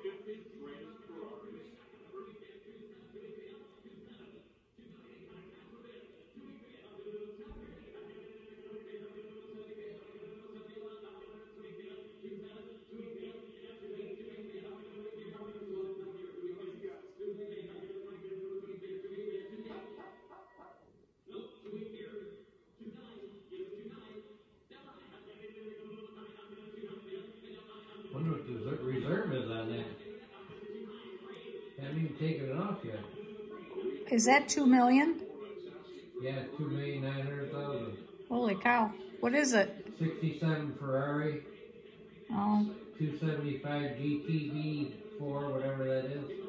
Wonder what the reserve is on that. Haven't even taken it off yet. Is that 2 million? Yeah, 2,900,000. Holy cow. What is it? 67 Ferrari. Oh. 275 GTB 4, whatever that is.